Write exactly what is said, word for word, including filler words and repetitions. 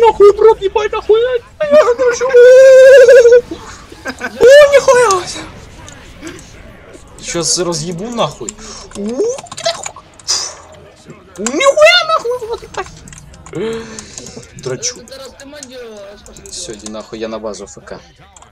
нахуй, брат, ебать, нахуй. Я дрочу. О, нихуя. Сейчас разъебу нахуй. Нихуя нахуй, вот так. Дрочу. Все, иди нахуй, я на базу ФК.